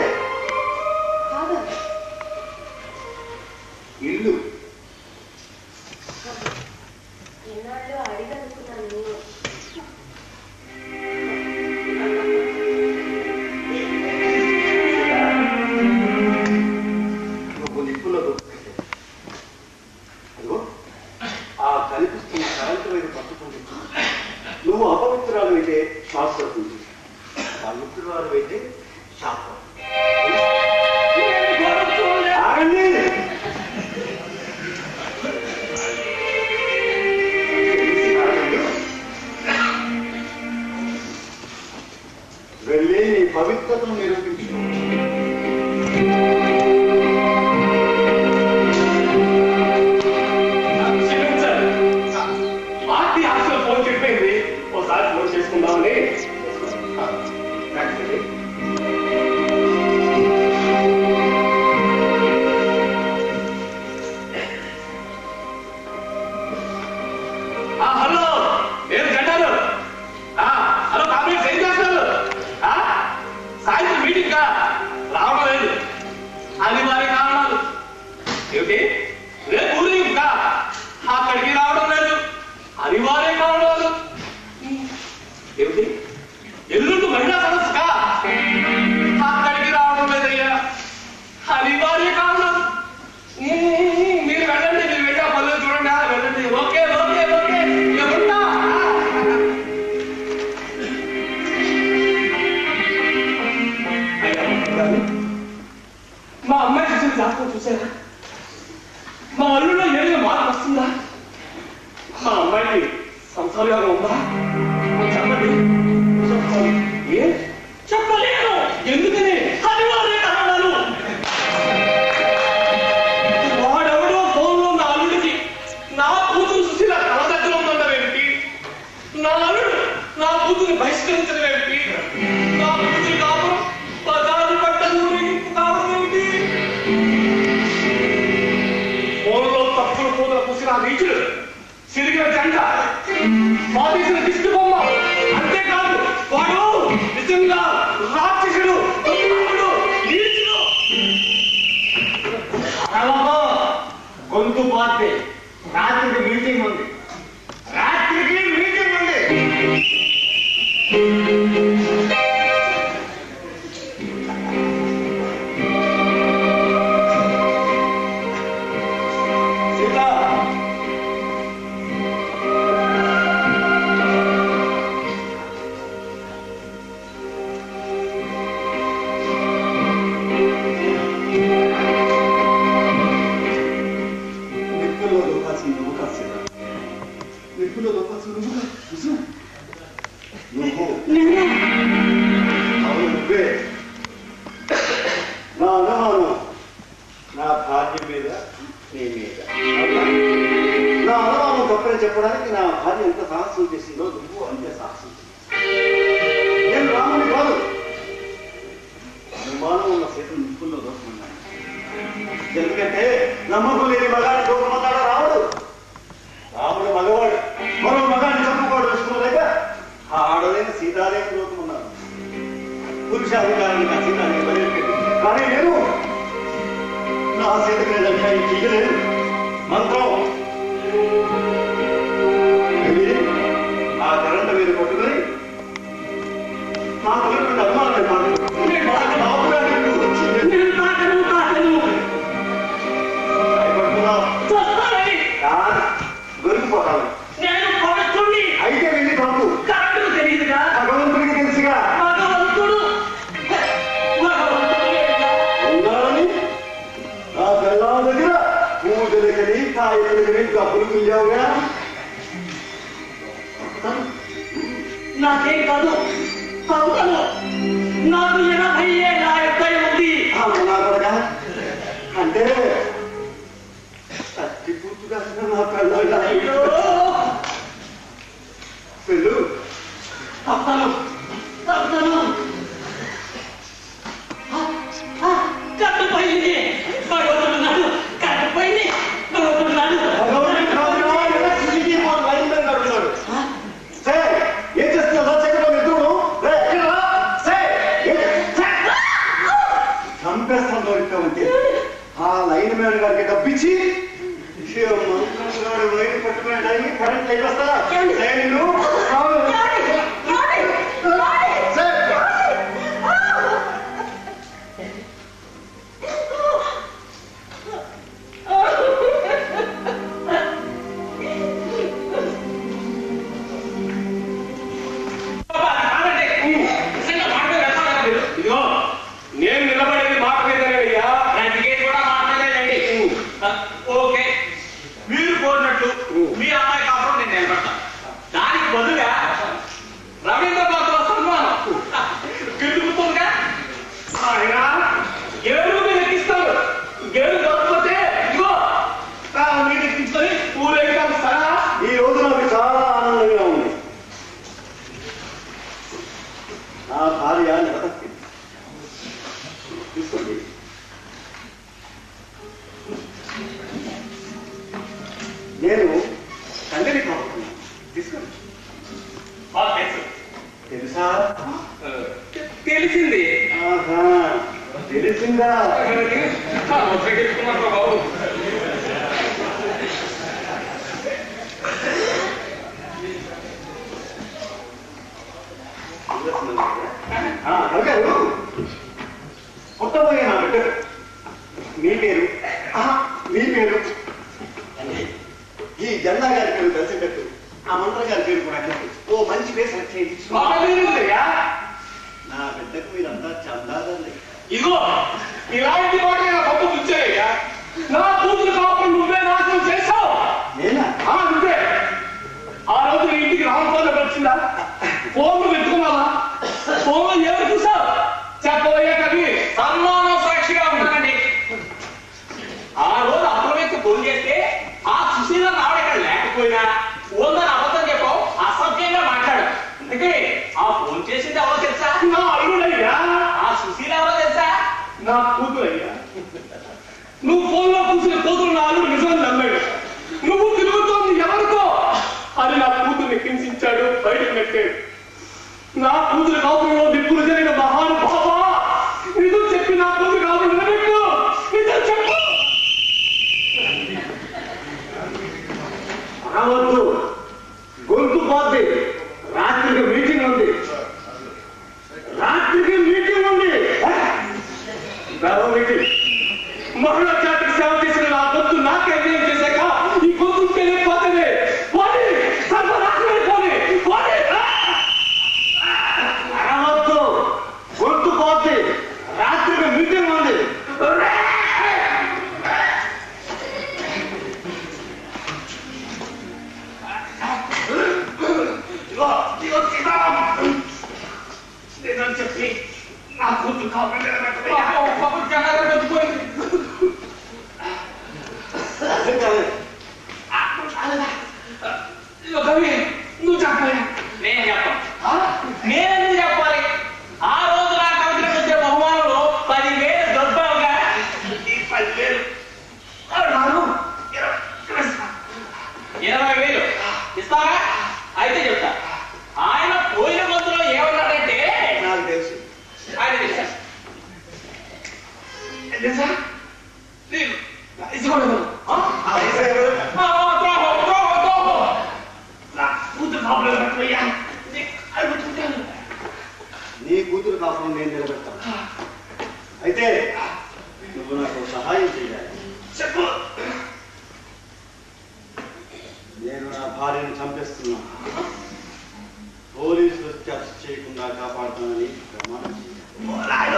ఇల్లు ఎన్నాళ్ళు అడిగనుకున్నాను. నువ్వు నిప్పులో దొరుకుతుంది. అదిగో ఆ కనిపిస్తున్న కరెంటు వైపు పట్టుకుంటుంది. నువ్వు అపవిత్రాలు అయితే షాక్ పడుతుంది, పవిత్రాలు అయితే షాక్ పడుతుంది. ఆగండి. వెళ్ళి నీ పవిత్రతను నిరూపించు. ఎల్లుండి మహిళా సదస్సుగా అక్కడికి రావడం లేదయ్యా. అనివార్య కారణం. మీరు వెళ్ళండి, మీరు వెళ్ళా పనులు చూడండి, వెళ్ళండి. ఓకే ఓకే ఓకే ఎప్పుడా మా అమ్మాయి చూసిన జాతకం చూసారా? మా అల్లులో ఏదైనా మార్పు వస్తుందా? మా అమ్మాయికి సంసారంగా ఉందా? చెప్పండి. ఏ చెప్పలేను. ఎందుకని? అనివార్య కారణాలు. వాడెవడో ఫోన్లో నా అల్లుడికి నా కూతురు చూసి నా కళ దగ్గర ఉందన్నవేమిటి? నా అల్లుడు నా కూతురు బహిష్కరించడం ఏమిటి? నా కూతురు కాపురం బజారు పట్టణం కావడం ఏమిటి? ఫోన్లో తప్పుడు కూతురు పూసిన నీచుడు, సిరిగిన జంట, బాధీసిన దిష్టి బొమ్మ. అంతేకాదు వాడు నిజంగా రాక్షసుడు, నీచుడు. గొంతు పార్టీ రాత్రికి మీటింగ్ ఉంది. రాత్రికి మీటింగ్ ఉంది. సీతా నిప్పులో దొరకాల్సిన నువ్వు అవును నువ్వే. నా అనుమానం నా భార్య మీద, నీ మీద. నా అనుమానం తప్పని చెప్పడానికి నా భార్య ఎంత సాహసం చేసిందో నువ్వు అంతే సాహసం చేసింది. నేను రాముని కాదు, అనుమానం ఉన్న సీతను నిప్పుల్లో దోషమన్నాను. ఎందుకంటే నమ్మకం లేని మగాడి దూరమన్నాడు రాముడు. రాముడు మగవాడు, మరో మగాడిని చంపుకోడు చూసుకోలేక ఆ ఆడలేని సీతాదేవి లోకమన్నారు. పురుషాధికారాన్ని నా సీతాదేవి బయలుపెట్టింది. కానీ నేను నా సీతకి నేను అన్యాయం చేయలేదు. మంత్రం ఆ కరెంట మీద కొట్టుకొని నా తొలగిన అభిమానం దొరికిపోతాను. అయితే వెళ్ళి పంపు. భగవంతుడికి తెలుసుగా ఉన్నారని నా పిల్లల దగ్గర పూజలకని కాయలకని డబ్బులు పిల్లావుగా. నాకేం కాదు, అవుతాను. నాకు 80 ఏళ్ళ ఎత్తై ఉంది. అవునా కూడా అంటే తట్టి పూర్తిగా నా పిల్లలు పెళ్ళు అవుతాను అవుతాను. కట్టుపోయింది భగవంతుడున్నాడు, కట్టుపోయింది భగవంతుడున్నాడు. ఏం చేస్తున్నా చక్రం ఎదురు చంపేస్తాం దొరికామంటే ఆ లైన్ మ్యాన్ గారికి డబ్బిచ్చి మంత్రాడు వైర్ పట్టుకునే కరెంట్ లైన్ వస్తారా? నేను నిలబడేది మాట మీదనేయ్యా. కూడా మాట్లాడేదండి. ఓకే, మీరు కోరినట్టు మీ అమ్మాయి కాపురం నేను నిలబడతాను. దానికి బదులుగా రవీంద్ర బాబు సన్మానం గెలుపుతుందిగా. ఆయన ఏడు మీద ఎక్కిస్తాడు. గేలు దొరకపోతే ఇగో మీద ఎక్కించుకొని ఊరేగుతాను సరా. ఈ రోజు నాకు చాలా ఆనందంగా ఉంది. నా భార్య నిలబెట్టింది. తీసుకోండి. నేను తండ్రిని కాబోతున్నాను. తీసుకోండి. తెలుసా? తెలిసింది. తెలిసిందా? బాబు కవిగారు పుట్టబోయే నా బిడ్డకు మీ పేరు ఈ జెండా గారి పేరు కలిసేటట్టు ఆ మంత్ర గారి పేరు కూడా ఓ మంచి పేరు సెలెక్ట్ చేయించు. నా బిడ్డకు మీరంతా చందాదారులే. ఇగో ఇలాంటి మాట గొప్ప పిచ్చాయ్యా. నా కూతురు కాపురం నువ్వే నాశనం చేశావు. నేనా? నువ్వే. ఆ రోజు నీ ఇంటికి రామఫోన్ వచ్చిందా? ఫోన్లు పెట్టుకున్నావా? ఫోన్లు ఎవరు చూసావు? చెప్పబోయే కవి సన్మాన సాక్షిగా ఉంటానండి. ఆ రోజు అతను ఫోన్ చేస్తే ఆ సుశీల నావడెక్కడ లేకపోయినా ఓందని అబద్ధం చెప్పావు, అసభ్యంగా మాట్లాడు. అందుకే ఆ ఫోన్ చేసింది ఎవరో తెలుసా? నా అల్లుడయ్యా. ఆ సుశీల ఎవరో తెలుసా? నా కూతురు అయ్యా. నువ్వు ఫోన్లో కూర్చుని కూతురు నా అల్లుడు నిజం నమ్మాడు. నువ్వు తిరుగుతోంది ఎవరితో అని నా కూతుర్ని హింసించాడు, బయటకు నెట్టాడు. నా కూతురు కాపురంలో నిప్పులు జరిగిన మహానుభావ, నిజం చెప్పి నా కూతురు కాపురం నిలబెట్టు. నిజం చెప్పు. రావద్దు, గొంతు పోద్ది. రాత్రికి మీటింగ్ ఉంది. మహిళా జాతికి సేవ చేసిన నా గొంతు నాకే అన్యాయం చేశాక ఈ గొంతు పోతే పోనీ సర్వనాశనమైపోని పోనీ. రావద్దు, గొంతు పోద్ది. రాత్రికి మీటింగ్ ఉంది. లేదని చెప్పి నా కూతురు కావాలి బతిపోయింది. కవి నువ్వు చెప్పలే. నేను చెప్పాను. నేనెందుకు చెప్పాలి? ఆ రోజు నా కవితలకు వచ్చే బహుమానంలో 10,000 దొబ్బావుగా. ఈ 10,000 20,000 ఇస్తావా? అయితే చెప్తా. ఆయన పోయిన గొంతులో ఏమన్నాడంటే నాకు తెలుసు. ఆయన తెలుసా? తెలుసా? ఇసుకోలేదు. నీ కూతురు కాపురం నేను నిలబెడతాను. అయితే నువ్వు నాకు సహాయం చేయాలి. చెప్పు. నేను నా భార్యను చంపేస్తున్నా. పోలీసులు అరెస్ట్ చేయకుండా కాపాడుతానని ప్రమాణం చేయాలి.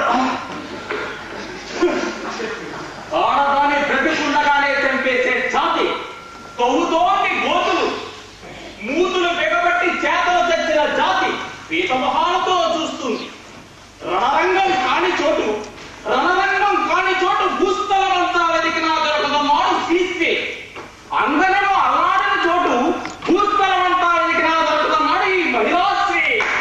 ఆడదాన్ని బ్రతికుండగానే చంపేసే జాతి, తొమ్మిదోటి గోతులు, మూతులు బిగబట్టి చేతలు తెచ్చిన జాతి పీతమహాలతో చూస్తుంది. రణరంగం కాని చోటు భూస్థలమంతా వెతికినా దొరకదు మాడు తీస్తే. అందరిలో అల్లాడిన చోటు భూస్థలమంతా వెతికినా దొరకదన్నాడు ఈ మహిళాశ్రీ.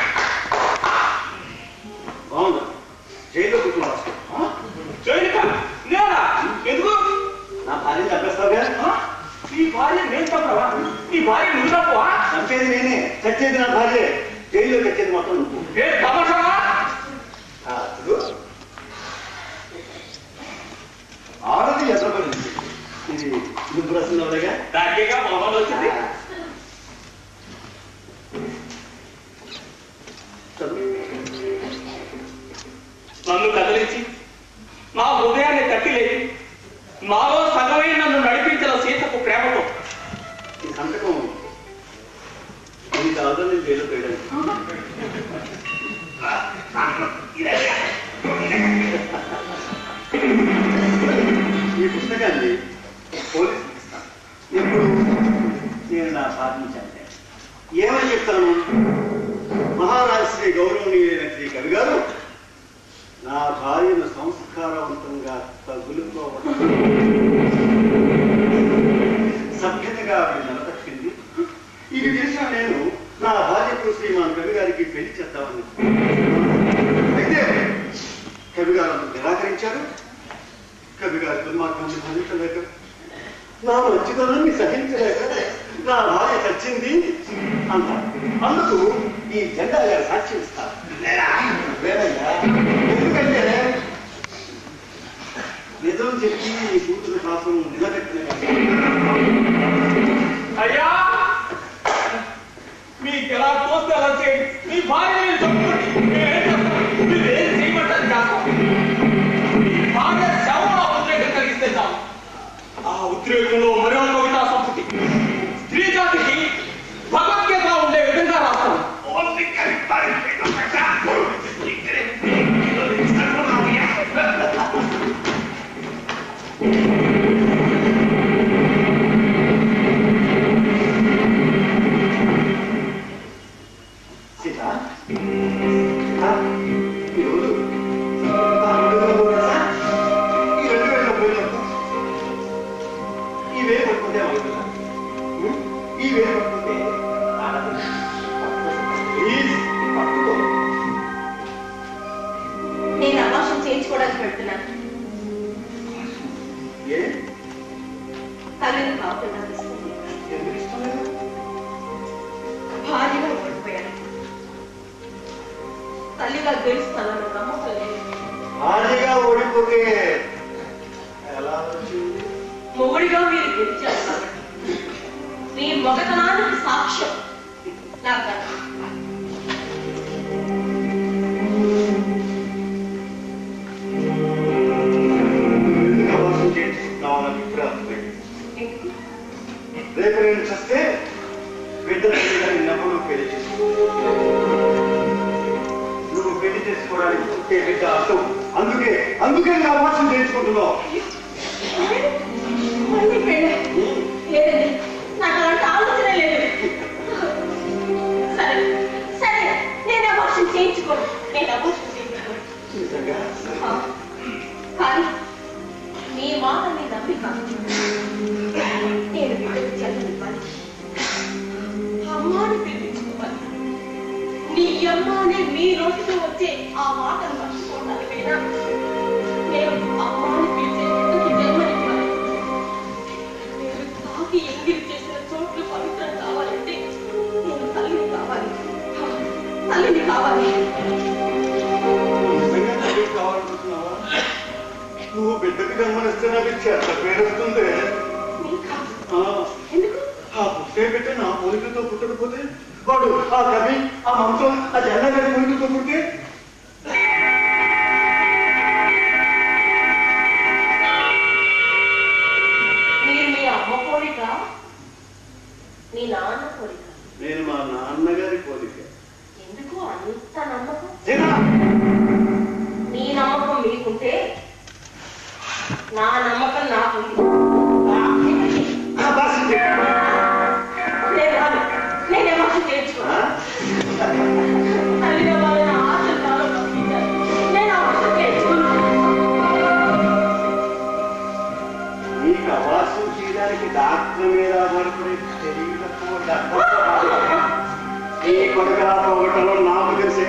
బాగుందా? జైల్లో కూర్చున్నా. జైలుక నేనా? ఎందుకు? నా భార్యను చంపేస్తావుగా? ఈ భార్య నేను తప్పవా? ఈ భార్య నువ్వు తప్పవా? చంపేది నేనే, చచ్చేది నా భార్య. జైల్లో చచ్చేది మొత్తం నువ్వు. ఏ తమాషావా? ఆడది ఎదురపడింది. ఇది నువ్వు రాసినవుగా? దానికేగా మొహం వచ్చింది. నన్ను కదిలించి నా హృదయాన్ని తట్టిలేసి నాలో సగమై నన్ను నడిపించిన సీతకు ప్రేమతో ఈ సంతకం నీ తర్వాత నేను జైలు పోయడానికి. ఈ పుస్తకాన్ని పోలీసులు ఇస్తాను. ఇప్పుడు నేను నా భార్యను చంపాను. ఏమని చెప్తాను? మహారాజశ్రీ గౌరవనీయులైన శ్రీ కవి గారు నా భార్యను సంస్కారవంతంగా తగులుకోవడం, సభ్యతగా ఆవిడ నిలబెట్టింది. ఇది చేసిన నేను నా భార్యకు శ్రీమాన్ కవి గారికి పెళ్లి చేద్దామని. అయితే కవి గారు అందుకు నిరాకరించారు. కవి గారి దుర్మార్గాన్ని భరించలేక, నా మంచితనాన్ని సహించలేక నా భార్య చచ్చింది అంటారు. అందుకు ఈ జెండా గారు సాక్ష్యం ఇస్తారు. ఎందుకంటే నిజం చెప్పి ఈ కూతురు కోసం నిలబెట్టిన అయ్యా, మీకు ఎలా తోస్తే అలా చేయండి. మీ భార్య చంపుకోండి. ఉద్రేకంలో మరో కవితా సంపుటి స్త్రీ జాతికి భగవద్గీత ఉండే విధంగా రాస్తాను. నేను అభాషణ చేయించుకోవడానికి వెళ్తున్నాను. తల్లిని కాకుండా భార్యగా ఓడిపోయాను. తల్లిగా గెలుస్తానన్న నమ్మకం లేదు. భార్యగా ఓడిపోతే ఎలా వచ్చింది? మొగుడిగా మీరు గెలిచారు కాబట్టి మీ మగతనానికి సాక్ష్యం నాకు రేపు నేను చస్తే బిడ్డ నవ్వులు పెళ్లి చేసుకో. నువ్వు పెళ్లి చేసుకోవడానికి పుట్టే బిడ్డ అర్థం. అందుకే నేను అభాషణ చేయించుకుంటున్నావు. లేదండి, నాకు అలాంటి ఆలోచన లేదు. సరే సరే, నేను అభాషణ చేయించుకోను. కానీ మీ మాటని నమ్మి కాదు, నేను బిడ్డకు జన్మనివ్వాలి, అమ్మాని పిలిపించుకోవాలి. నీ అమ్మ అనే మీ నోటితో వచ్చే ఆ మాటను మర్చిపోవడానికైనా నేను అమ్మాని పిలిచే బిడ్డకి జన్మనివ్వాలి. నేను తాకి ఎంగిరి చేసిన చోట్లు పవిత్రం కావాలంటే నేను తల్లిని కావాలి. కావాలనుకుంటున్నావా? నువ్వు బిడ్డకి జన్మనిస్తే నాకు చెత్త పేరు వస్తుంది. ఆ పుట్టే బిడ్డ నా పోలికలతో పుట్టకపోతే వాడు ఆ కవి ఆ మంత్రం ఆ జెండా గారి పోలికలతో పుట్టే మీరు మీ అమ్మ కోరిక, మీ నాన్న కోరిక. నేను మా నాన్నగారి కోరిక. ఎందుకు అంత నమ్మకం? మీ నమ్మకం మీకుంటే నా నమ్మకం నాకుంది. నేనే మాకు చేర్చుకున్నా. తల్లిగా వాళ్ళ ఆశలు బాగా పంపించారు. నేను ఆ ఆశ చేర్చుకున్నాను. నీకు అవాసం చేయడానికి డాక్టర్ మీద ఆధారపడే తెలియకపో ఈ కొడుకు పోగొట్టలో నాకు తెలిసే.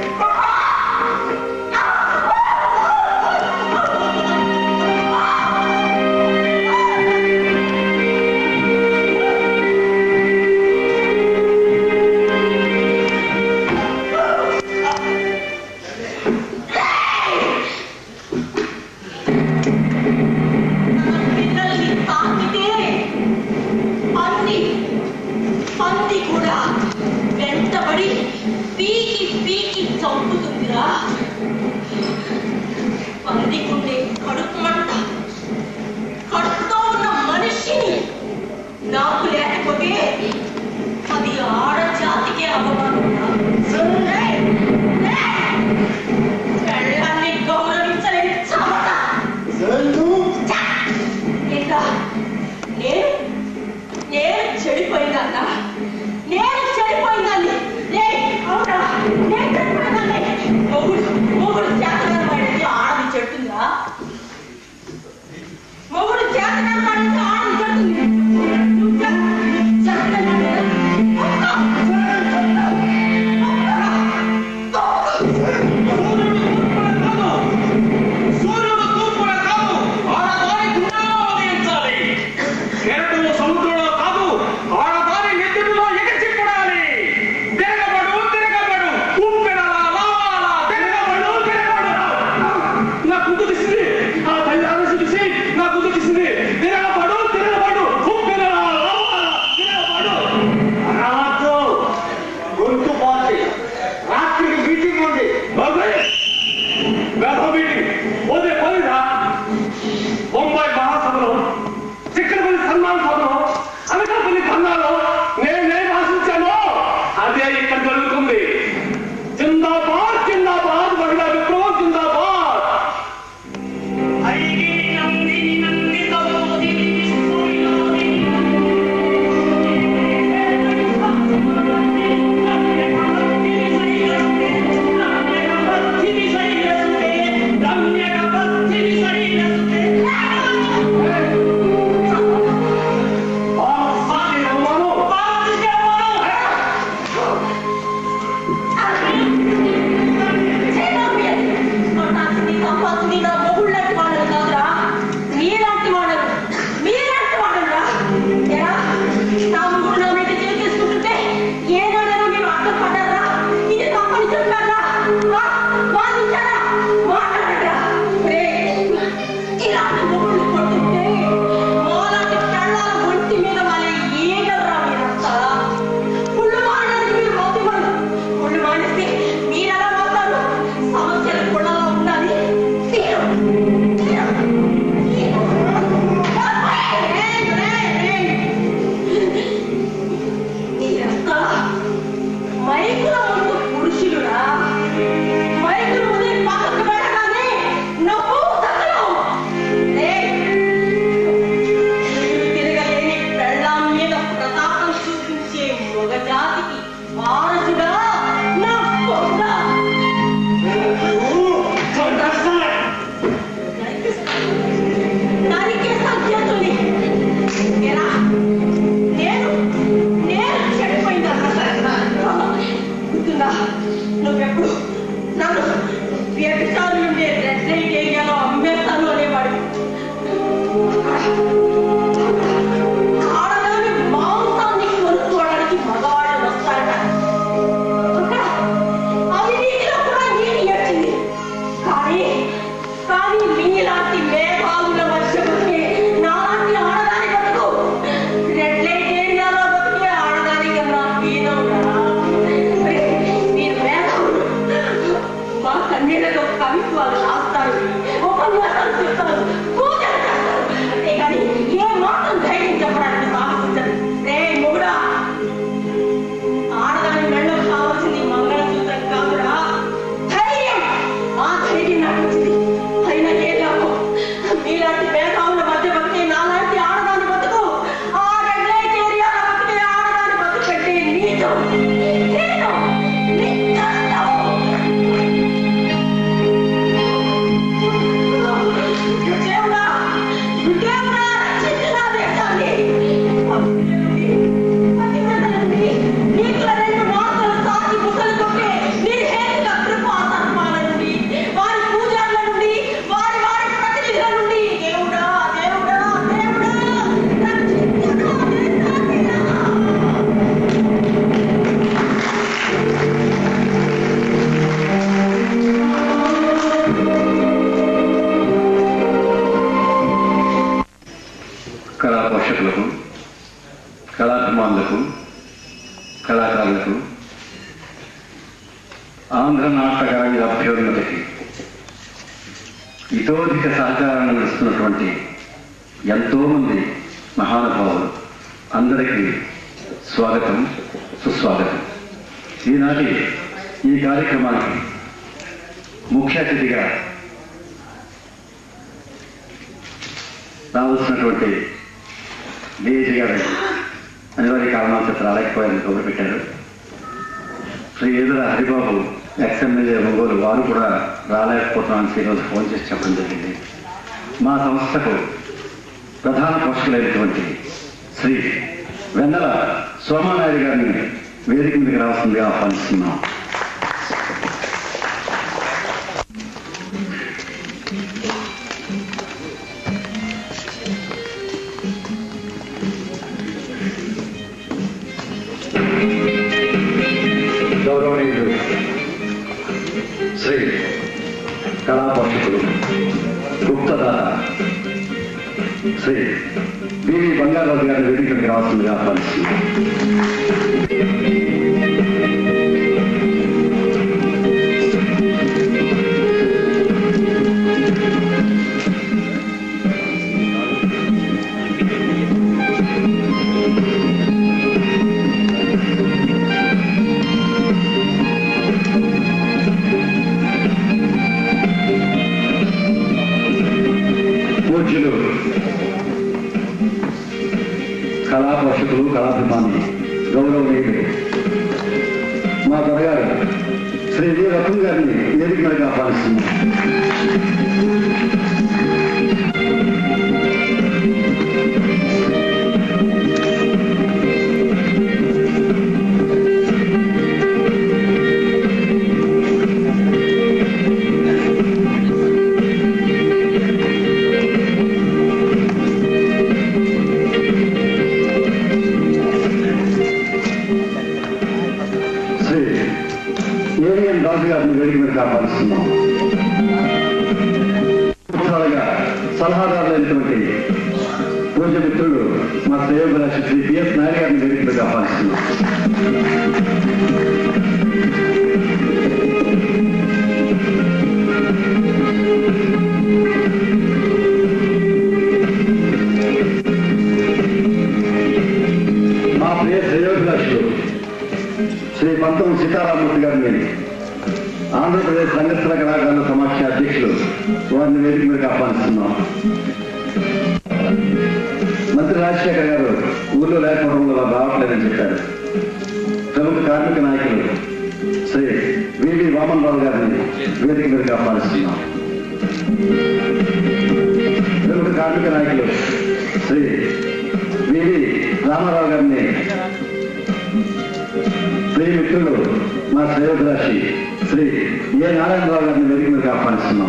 మీలాంటి మేఘాలుల వర్షముకి నాలాంటి ఆడదాని బతుకు రెడ్ లైట్ ఏరియాలో బతికే ఆడదాని కన్నా మీదవునా? మీరు మేధావులు. మా కన్నీళ్లతో కవిత్వాలు రాస్తారు, ఉపన్యాసాలు చెప్తారు, పూజలు చేస్తారు. అంతేగాని ఏ మాత్రం ధైర్యం చెప్పడానికి సాహసించరు. రే మొగుడా, ఆడదాని మెళ్ళకు కావాల్సింది మంగళసూత్రం కాదురా, ధైర్యం. ఆ ధైర్యం నాకు వచ్చింది. అయినా ఏ లాభం? మీలాంటి మేధావుల మధ్య బతికే నాలాంటి ఆడదాని బతుకు ఆ రెడ్ లైట్ ఏరియాలో బతికే ఆడదాని బతుకు కంటే నీచం, హీనం, నికృష్టం. దేవుడా, దేవుడా, రక్షించు నా దేశాన్ని. పతివ్రతలని, నీకుల రెండు మార్గాలు సాటి ముసలు కొట్టే నిర్హేతుక కృపా సర్పాల నుండి, వారి పూజారుల నుండి, వారి వారి ప్రతినిధుల నుండి దేవుడా, దేవుడా, దేవుడా, రక్షించు నా కళా పోషకులకు, కళాభిమానులకు, కళాకారులకు, ఆంధ్ర నాటక రంగ అభ్యున్నతికి ఇతోధిక సహకారాన్ని అందిస్తున్నటువంటి ఎంతోమంది మహానుభావులు అందరికీ స్వాగతం, సుస్వాగతం. ఈనాటి ఈ కార్యక్రమానికి ముఖ్య అతిథిగా రావాల్సినటువంటి డిఐజీ గారు అనివార్య కారణాల చేత రాలేకపోయారని కబురు పెట్టారు. శ్రీ ఎదుర హరిబాబు ఎక్స్ఎమ్మెల్యే ఒంగోలు వారు కూడా రాలేకపోతున్నామని ఈరోజు ఫోన్ చేసి చెప్పడం జరిగింది. మా సంస్థకు ప్రధాన పోషకులైనటువంటి శ్రీ వెన్నెల సోమానాయుడు గారిని వేదిక మీదకి రావాల్సిందిగా ఆహ్వానిస్తున్నాం. గౌరవనీయులు శ్రీ కళా పోషకులు, గుప్తదాత శ్రీ బివి బంగారాజు గారిని వేదికకి రావాల్సిందిగా ఆహ్వానిస్తున్నాం. పూజ్యులు, కళా పోషకులు, కళాభిమానులు, గౌరవనీయులు మా దొరగారు శ్రీ వి రత్నం గారిని వేదిక మీదకి ఆహ్వానిస్తున్నాం. రాజు గారిని వేదిక మీద ఆహ్వానిస్తున్నాం. సలహాదారులైనటువంటి పూజ్య మిత్రులు మా శ్రేయోభిలాషి శ్రీ పిఎస్ నాయుడు గారిని వేదిక మీద ఆహ్వానిస్తున్నాం. మా ప్రియ శ్రేయోభిలాషులు శ్రీ పంతం సీతారామూర్తి గారిని ఆంధ్రప్రదేశ్ రంగస్థల కళాకారుల సమాఖ్య అధ్యక్షులు వారిని వేదిక మీదకి ఆహ్వానిస్తున్నాం. మంత్రి రాజశేఖర్ గారు ఊళ్ళో లేకపోవడం వల్ల రావట్లేదని చెప్పారు. ప్రముఖ కార్మిక నాయకులు శ్రీ వివి వామన్ రావు గారిని వేదిక మీదకి ఆహ్వానిస్తున్నాం. ప్రముఖ కార్మిక నాయకులు శ్రీ వివి రామారావు గారిని, శ్రీ మిత్రులు మా శ్రేయోభిలాషి శ్రీ ఏ నారాయణరావు గారిని వేదిక మీదకి ఆహ్వానిస్తున్నాం.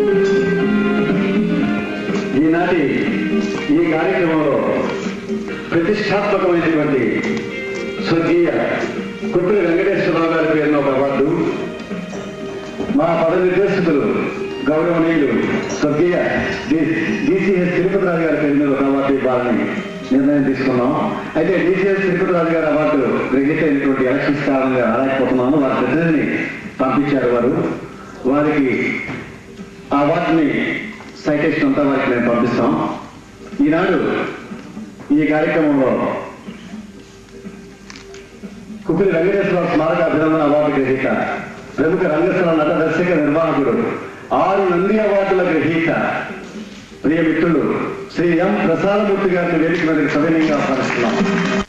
ఈనాటి ఈ కార్యక్రమంలో ప్రతిష్టాత్మకమైనటువంటి స్వర్గీయ కుప్పలి వెంకటేశ్వరరావు గారి పేరున ఒక అవార్డు, మా పద నిర్దేశకులు గౌరవనీయులు స్వర్గీయ డిసిఎస్ తిరుపతి రాజు గారి పేరు మీద ఒక అవార్డు ఇవ్వాలని నిర్ణయం తీసుకున్నాం. అయితే డిసిఎస్ తిరుపతి రాజు గారి అవార్డు గ్రహీత అయినటువంటి ఎలక్షన్స్ కారణంగా రాలేకపోతున్నాము. వారి ప్రతినిధిని పంపించారు. వారికి ఆ అవార్డుని సైటేషన్ అంతా వారికి మేము పంపిస్తాం. ఈనాడు ఈ కార్యక్రమంలో కుప్పలి వెంకటేశ్వర స్మారక అభినందన అవార్డు గ్రహీత, ప్రముఖ రంగస్థల నట దర్శక నిర్వాహకుడు, 6 నంది అవార్డుల గ్రహీత ప్రియమిత్రుడు శ్రీ ఎం ప్రసాదమూర్తి గారిని వేదిక మీదకి సవినయంగా ఆహ్వానిస్తున్నాం.